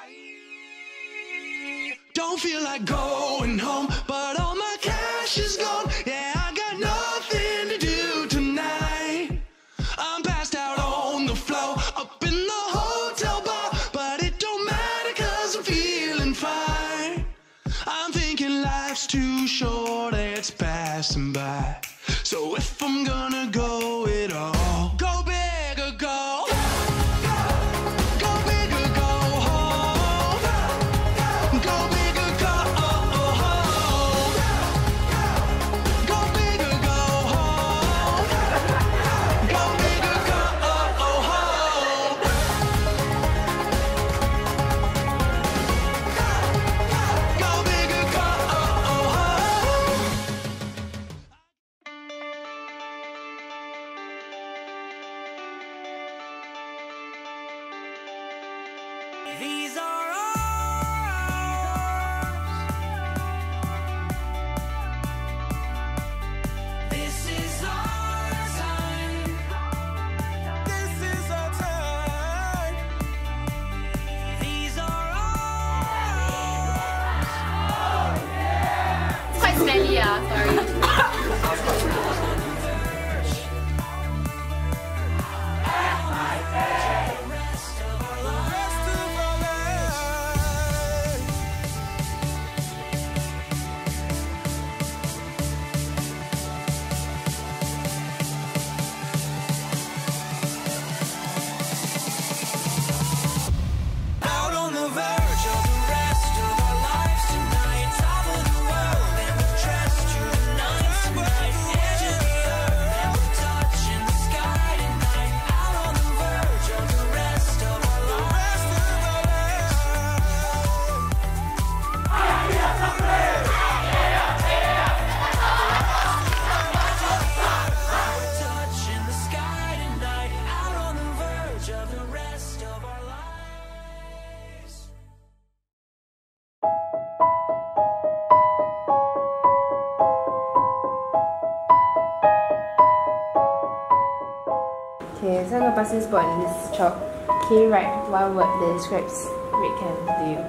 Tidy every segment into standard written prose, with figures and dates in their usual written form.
Don't feel like going home, but all my cash is gone. Yeah, I got nothing to do tonight. I'm passed out on the floor, up in the hotel bar, but it don't matter 'cause I'm feeling fine. I'm thinking life's too short, it's passing by. So if I'm gonna go it all, go big or go. Go big or go home. Go big or go home. Go big or go home. Go big or go home. Go big or go home. These are ours. This is our time. This is our time. These are ours. It's quite smelly, sorry. Out on the verge of the rest of our lives tonight. Top of the world and we'll trust you tonight. Edge of the earth and we're touching the sky tonight. Out on the verge of the rest of our lives. We're touching the sky tonight. Out on the verge of the rest of our lives. Okay, so I'm gonna pass this board and this chalk. Can you write one word that describes red camp to you?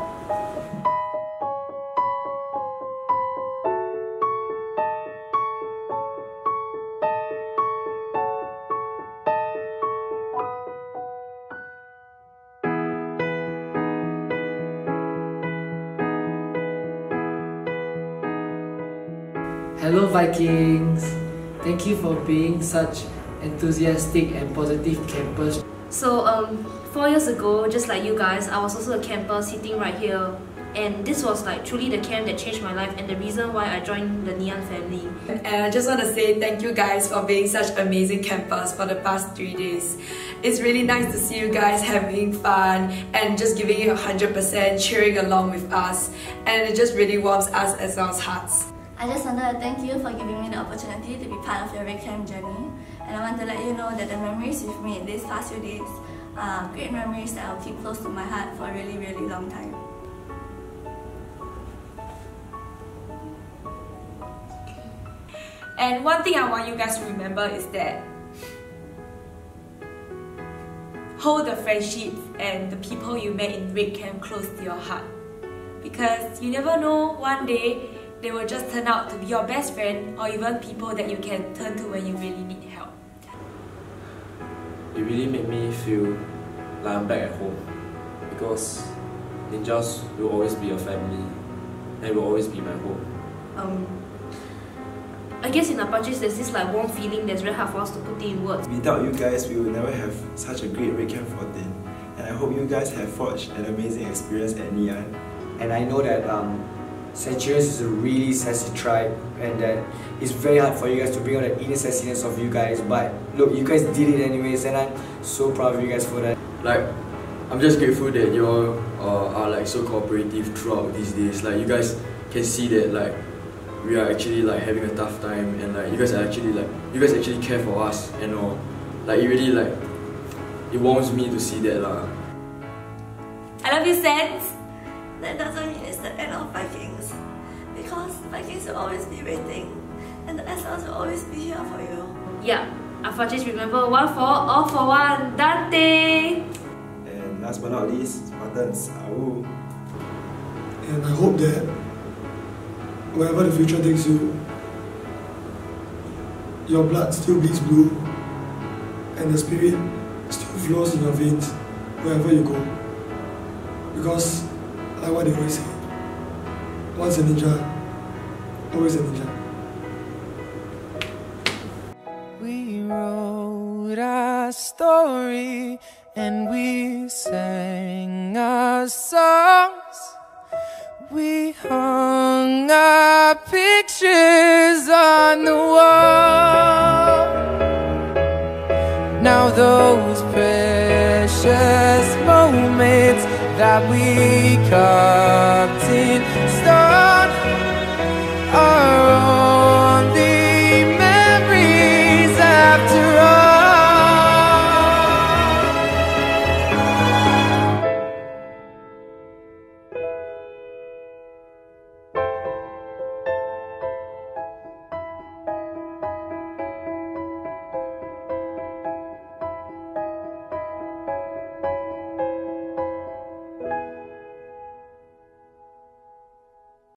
Hello Vikings! Thank you for being such enthusiastic and positive campers. So 4 years ago, just like you guys, I was also a camper sitting right here, and this was like truly the camp that changed my life and the reason why I joined the Neon family. And I just want to say thank you guys for being such amazing campers for the past 3 days. It's really nice to see you guys having fun and just giving it 100%, cheering along with us, and it just really warms us as our hearts. I just wanted to thank you for giving me the opportunity to be part of your Red Camp journey, and I want to let you know that the memories you've made these past few days are great memories that I'll keep close to my heart for a really, really long time. And one thing I want you guys to remember is that hold the friendships and the people you met in Red Camp close to your heart, because you never know, one day they will just turn out to be your best friend or even people that you can turn to when you really need help. It really made me feel like I'm back at home, because Ninjas will always be a family and will always be my home. I guess in Apaches there's this like warm feeling that's very hard for us to put in words. Without you guys, we will never have such a great Red Camp 14. And I hope you guys have forged an amazing experience at Neon. And I know that Centurions is a really sassy tribe, and that it's very hard for you guys to bring out the inner sassiness of you guys, but look, you guys did it anyways, and I'm so proud of you guys for that. Like, I'm just grateful that you all are like so cooperative throughout these days. Like, you guys can see that like we are actually like having a tough time, and like you guys actually care for us and all. Like, it really like it warms me to see that lah. I love you, Sense. That doesn't mean it's the end of Vikings, because Vikings will always be waiting, and the SLs will always be here for you. Yeah, Apaches remember, one for all for one, Dante! And last but not least, importance. And I hope that wherever the future takes you, your blood still beats blue and the spirit still flows in your veins wherever you go. Because, like what they always say, once a ninja, always a ninja. We wrote our story and we sang our songs. We hung our pictures on the wall. Now those precious moments that we carved in